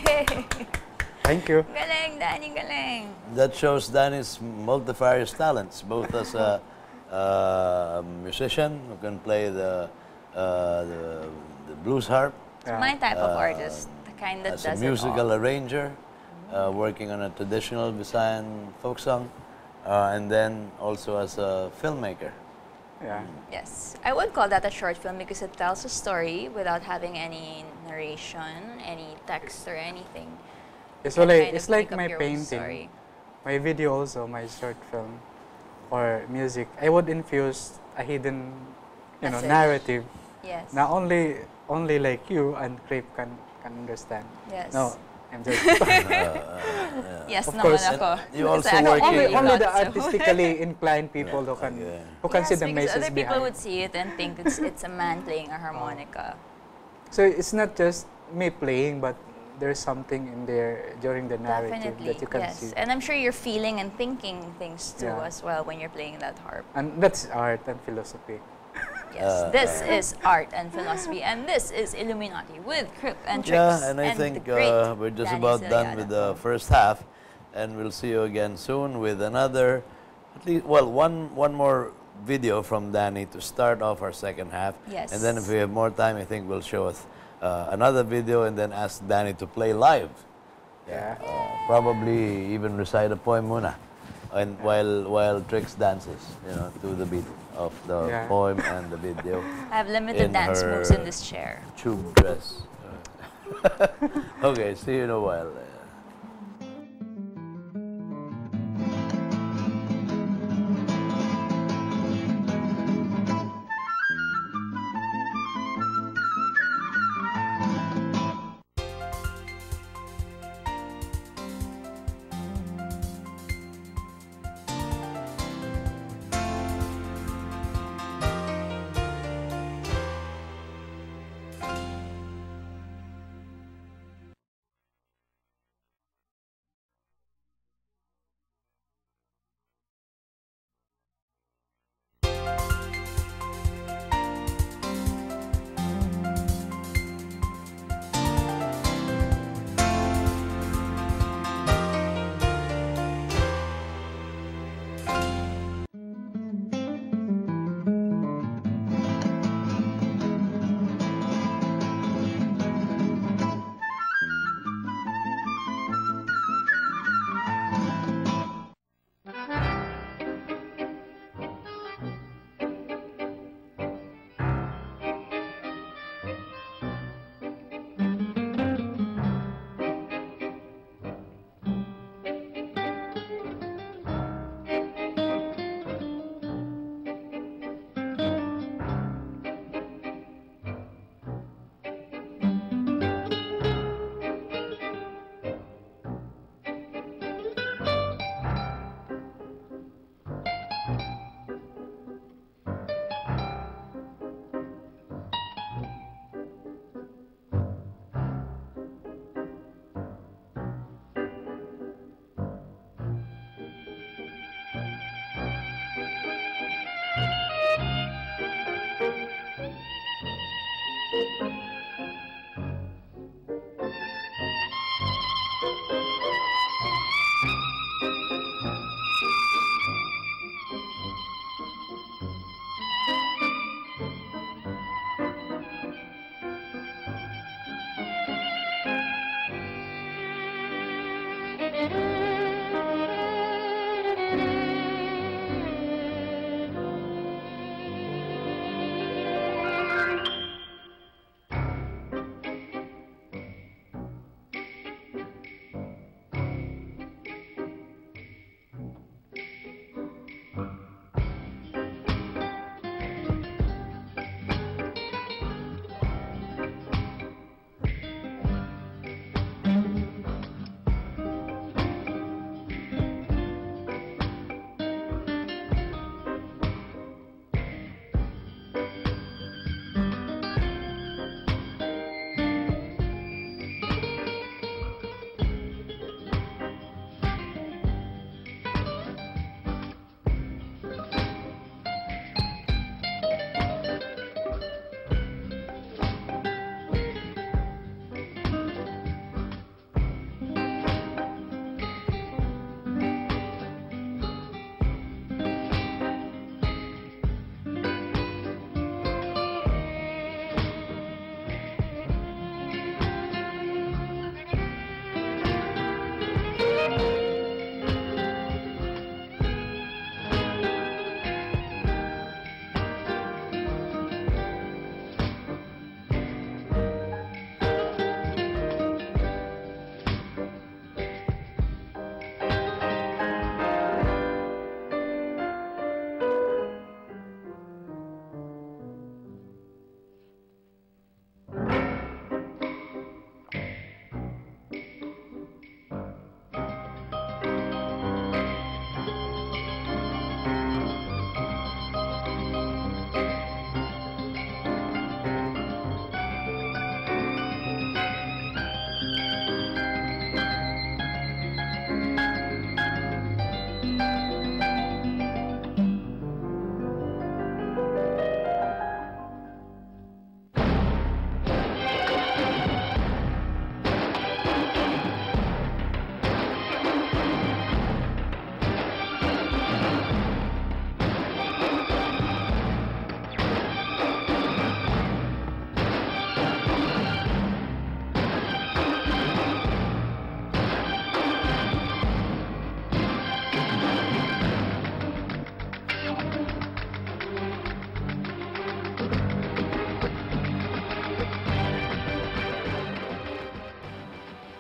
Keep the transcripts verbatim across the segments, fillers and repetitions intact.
Thank you. Galing, Danny, galing. That shows Danny's multifarious talents, both as a uh, musician who can play the, uh, the, the blues harp, It's my type of artist, the kind that as does a musical it all. arranger, uh, working on a traditional Visayan folk song, uh, and then also as a filmmaker. Yeah. Yes, I would call that a short film because it tells a story without having any narration, any text or anything. It's, You can like, kind it's of like make up my your own painting, story. my video also, my short film, or music. I would infuse a hidden, you know, Message. narrative. Yes. Now only, only like you and Creep can, can understand. Yes. No, I'm just... Yes, Of naman course. ako. You Kasi also I work only, in- only the thought so. artistically inclined people who can, Yeah. who can Yes, see the because message other people behind. would see it and think it's, it's a man playing a harmonica. So it's not just me playing, but there's something in there during the narrative Definitely, that you can yes. see. And I'm sure you're feeling and thinking things too Yeah. as well when you're playing that harp. And that's art and philosophy. Yes, Uh, this is art and philosophy, and this is Illuminati with Crip and Tricks. Yeah, and I the think great uh, we're just Danny about done Ziliada. with the first half, and we'll see you again soon with another, at least, well, one one more video from Danny to start off our second half. Yes. And then if we have more time, I think we'll show us uh, another video and then ask Danny to play live. Yeah. Uh, probably even recite a poem muna, and while while Trix dances, you know, to the beat of the Yeah. poem and the video. I have limited in dance her moves in this chair. Tube dress. Okay, see you in a while.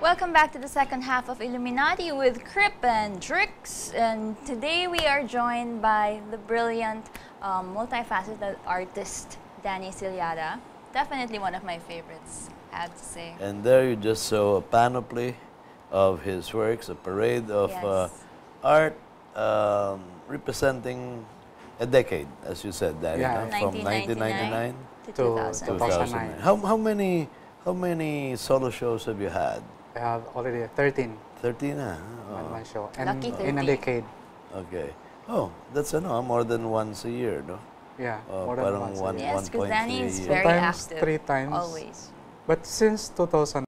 Welcome back to the second half of Illuminati with Crip and Drix. And today we are joined by the brilliant, um, multifaceted artist, Danny Ciliada. Definitely one of my favorites, I have to say. And there you just saw a panoply of his works, a parade of Yes. uh, art um, representing a decade, as you said, Danny, Yeah. no? From nineteen ninety-nine to to two thousand. two thousand nine. How, how many how many solo shows have you had? I have already thirteen thirteen, ah? on Oh. one show. And Lucky in a thirteen. decade. Okay. Oh, that's ano, more than once a year, no? Yeah, Oh, more than parang once. a one- year. Yes, because Danny is one point three. very Sometimes active. three times. Always. But since two thousand